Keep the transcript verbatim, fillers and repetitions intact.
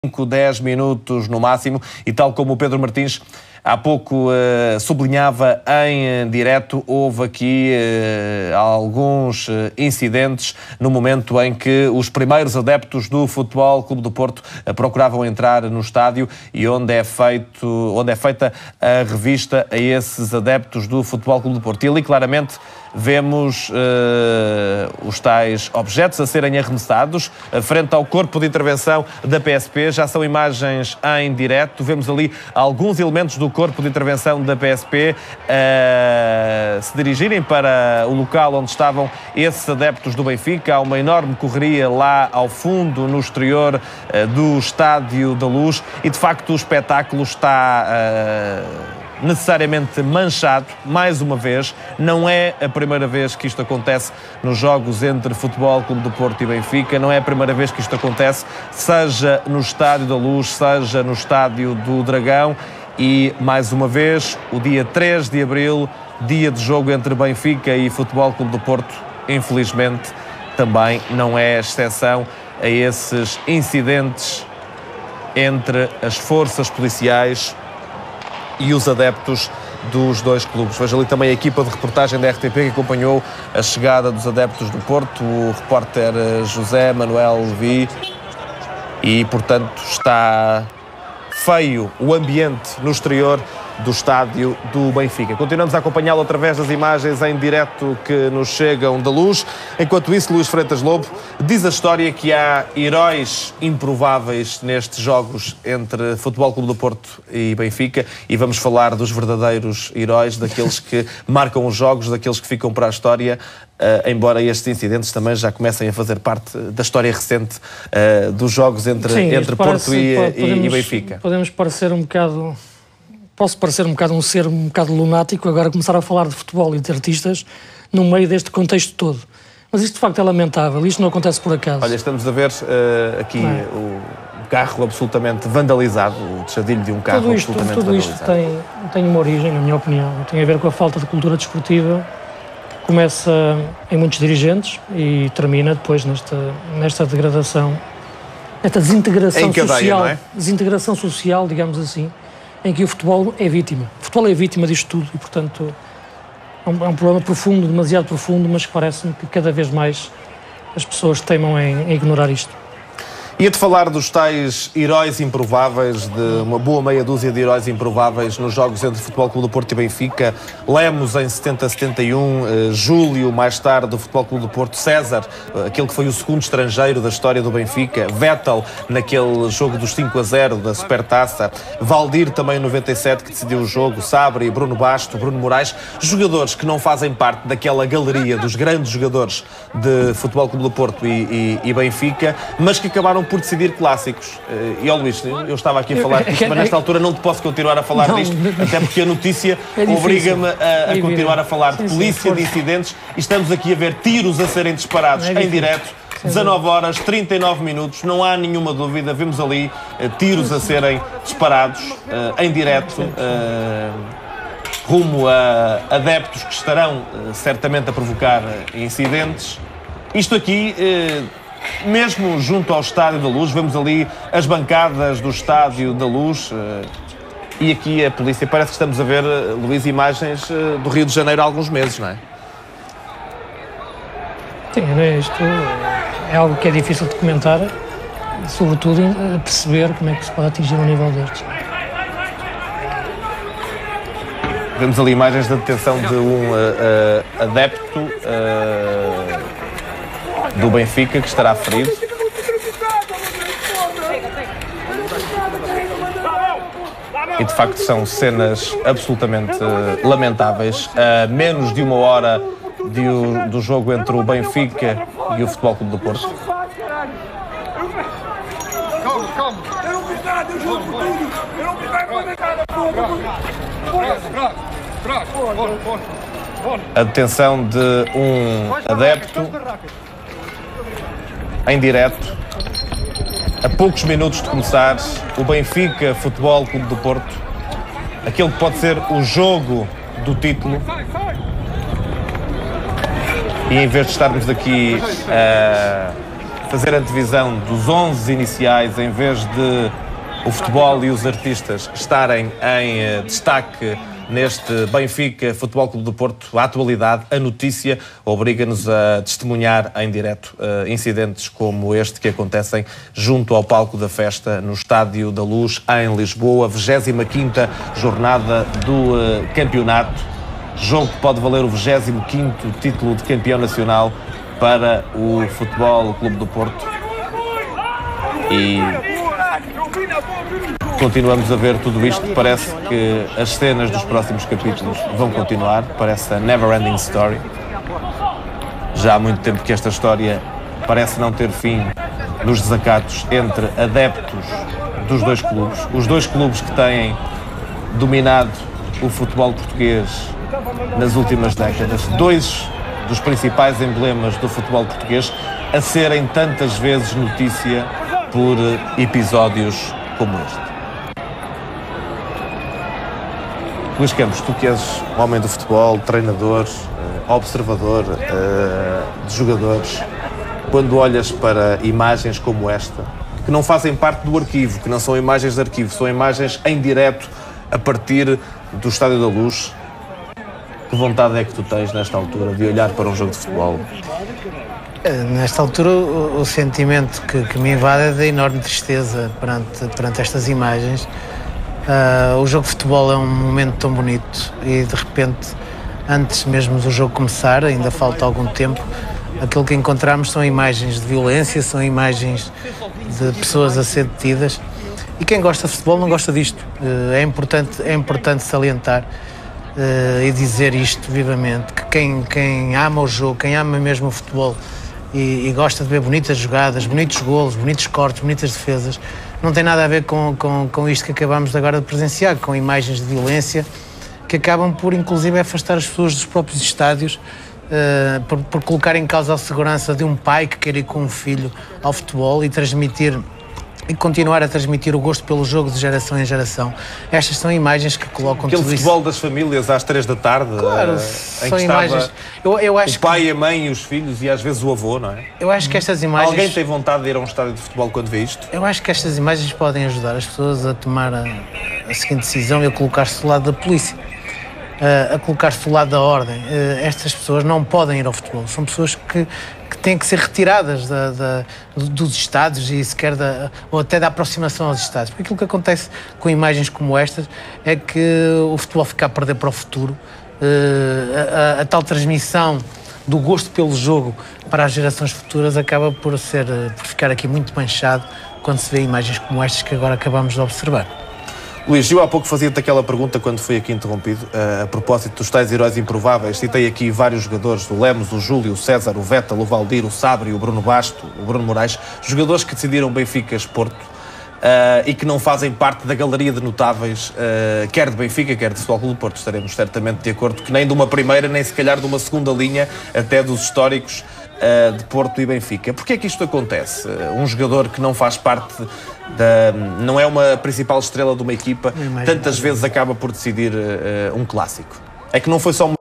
cinco, dez minutos no máximo, e tal como o Pedro Martins há pouco uh, sublinhava em direto, houve aqui uh, alguns uh, incidentes no momento em que os primeiros adeptos do Futebol Clube do Porto uh, procuravam entrar no estádio e onde é, feito, onde é feita a revista a esses adeptos do Futebol Clube do Porto. E ali claramente vemos uh, os tais objetos a serem arremessados uh, frente ao corpo de intervenção da P S P. Já são imagens em direto. Vemos ali alguns elementos do corpo de intervenção da P S P uh, se dirigirem para o local onde estavam esses adeptos do Benfica. Há uma enorme correria lá ao fundo, no exterior uh, do Estádio da Luz, e de facto o espetáculo está Uh, necessariamente manchado, mais uma vez. Não é a primeira vez que isto acontece nos jogos entre Futebol Clube do Porto e Benfica, não é a primeira vez que isto acontece, seja no Estádio da Luz, seja no Estádio do Dragão, e mais uma vez, o dia três de abril, dia de jogo entre Benfica e Futebol Clube do Porto, infelizmente também não é exceção a esses incidentes entre as forças policiais e os adeptos dos dois clubes. Veja ali também a equipa de reportagem da R T P que acompanhou a chegada dos adeptos do Porto, o repórter José Manuel Levi, e portanto está feio o ambiente no exterior do estádio do Benfica. Continuamos a acompanhá-lo através das imagens em direto que nos chegam da Luz. Enquanto isso, Luís Freitas Lobo diz a história que há heróis improváveis nestes jogos entre Futebol Clube do Porto e Benfica, e vamos falar dos verdadeiros heróis, daqueles que marcam os jogos, daqueles que ficam para a história, uh, embora estes incidentes também já comecem a fazer parte da história recente uh, dos jogos entre, Sim, entre parece, Porto e, podemos, e Benfica. Podemos parecer um bocado... Posso parecer um bocado um ser um bocado lunático agora começar a falar de futebol e de artistas no meio deste contexto todo. Mas isto de facto é lamentável, isto não acontece por acaso. Olha, estamos a ver uh, aqui é? o carro absolutamente vandalizado, o tejadilho de um carro tudo isto, absolutamente tudo vandalizado. Tudo isto tem, tem uma origem, na minha opinião, tem a ver com a falta de cultura desportiva. Começa em muitos dirigentes e termina depois nesta, nesta degradação, nesta desintegração em cadeia, social, não é? desintegração social, digamos assim, em que o futebol é vítima. O futebol é vítima disto tudo e, portanto, é um, é um problema profundo, demasiado profundo, mas que parece-me que cada vez mais as pessoas teimam em, em ignorar isto. Ia-te falar dos tais heróis improváveis, de uma boa meia dúzia de heróis improváveis nos jogos entre Futebol Clube do Porto e Benfica. Lemos em setenta a setenta e um, uh, Júlio, mais tarde, do Futebol Clube do Porto, César, uh, aquele que foi o segundo estrangeiro da história do Benfica, Vettel, naquele jogo dos cinco a zero da Supertaça, Valdir também em noventa e sete, que decidiu o jogo, Sabri, Bruno Basto, Bruno Moraes, jogadores que não fazem parte daquela galeria dos grandes jogadores de Futebol Clube do Porto e, e, e Benfica, mas que acabaram por decidir clássicos. E, ó Luís, eu estava aqui a falar disto, mas nesta altura não te posso continuar a falar não, disto, até porque a notícia é obriga-me a, a continuar a falar de polícia, de incidentes, e estamos aqui a ver tiros a serem disparados é em direto, dezanove horas, trinta e nove minutos, não há nenhuma dúvida, vemos ali uh, tiros a serem disparados uh, em direto, uh, rumo a adeptos que estarão uh, certamente a provocar uh, incidentes. Isto aqui... Uh, Mesmo junto ao Estádio da Luz, vemos ali as bancadas do Estádio da Luz, e aqui a polícia. Parece que estamos a ver, Luís, imagens do Rio de Janeiro há alguns meses, não é? Sim, isto é algo que é difícil de comentar, sobretudo perceber como é que se pode atingir um nível destes. Vemos ali imagens da detenção de um uh, uh, adepto uh, do Benfica que estará ferido. E de facto são cenas absolutamente uh, lamentáveis. A uh, menos de uma hora de, o, do jogo entre o Benfica e o Futebol Clube do Porto. Calma, calma. Eu não fiz nada, eu juro por tudo. Eu não fiz nada, porra. A detenção de um adepto em direto, a poucos minutos de começar, o Benfica Futebol Clube do Porto, aquele que pode ser o jogo do título, e em vez de estarmos aqui a fazer a divisão dos onze iniciais em vez de o futebol e os artistas estarem em destaque neste Benfica Futebol Clube do Porto. A atualidade, a notícia, obriga-nos a testemunhar em direto uh, incidentes como este que acontecem junto ao palco da festa no Estádio da Luz, em Lisboa, vigésima quinta jornada do uh, campeonato. Jogo que pode valer o vigésimo quinto título de campeão nacional para o Futebol Clube do Porto. E continuamos a ver tudo isto. Parece que as cenas dos próximos capítulos vão continuar. Parece a never-ending story. Já há muito tempo que esta história parece não ter fim nos desacatos entre adeptos dos dois clubes. Os dois clubes que têm dominado o futebol português nas últimas décadas. Dois dos principais emblemas do futebol português a serem tantas vezes notícia por episódios como este. Luís Campos, tu que és homem do futebol, treinador, observador de jogadores, quando olhas para imagens como esta, que não fazem parte do arquivo, que não são imagens de arquivo, são imagens em direto a partir do Estádio da Luz, que vontade é que tu tens nesta altura de olhar para um jogo de futebol? Nesta altura o, o sentimento que, que me invade é de enorme tristeza perante, perante estas imagens. Uh, o jogo de futebol é um momento tão bonito e de repente, antes mesmo do jogo começar, ainda falta algum tempo, aquilo que encontramos são imagens de violência, são imagens de pessoas a ser detidas, e quem gosta de futebol não gosta disto. Uh, é importante, é importante salientar uh, e dizer isto vivamente, que quem, quem ama o jogo, quem ama mesmo o futebol e, e gosta de ver bonitas jogadas, bonitos golos, bonitos cortes, bonitas defesas, não tem nada a ver com, com, com isto que acabamos agora de presenciar, com imagens de violência que acabam por, inclusive, afastar as pessoas dos próprios estádios, uh, por, por colocar em causa a segurança de um pai que quer ir com um filho ao futebol e transmitir e continuar a transmitir o gosto pelo jogo de geração em geração. Estas são imagens que colocam aquele tudo futebol isso. Das famílias às três da tarde, claro, uh, em são que imagens. estava Eu, eu acho o pai, que... a mãe e os filhos e às vezes o avô, não é? Eu acho que estas imagens... Alguém tem vontade de ir a um estádio de futebol quando vê isto? Eu acho que estas imagens podem ajudar as pessoas a tomar a, a seguinte decisão e a colocar-se do lado da polícia, a, a colocar-se do lado da ordem. Estas pessoas não podem ir ao futebol, são pessoas que, que têm que ser retiradas da, da, dos estádios e sequer da, ou até da aproximação aos estádios. Porque aquilo que acontece com imagens como estas é que o futebol fica a perder para o futuro. A, a, a tal transmissão do gosto pelo jogo para as gerações futuras acaba por, ser, por ficar aqui muito manchado quando se vê imagens como estas que agora acabamos de observar. Luís, eu há pouco fazia-te aquela pergunta quando fui aqui interrompido, a propósito dos tais heróis improváveis. Citei aqui vários jogadores, o Lemos, o Júlio, o César, o Vettel, o Valdir, o Sabri, o Bruno Basto, o Bruno Moraes, jogadores que decidiram Benfica-Porto uh, e que não fazem parte da galeria de notáveis, uh, quer de Benfica, quer de Futebol Clube do Porto. Estaremos certamente de acordo que nem de uma primeira, nem se calhar de uma segunda linha, até dos históricos uh, de Porto e Benfica. Porquê é que isto acontece? Uh, um jogador que não faz parte da, não é uma principal estrela de uma equipa, tantas vezes acaba por decidir uh, um clássico. É que não foi só uma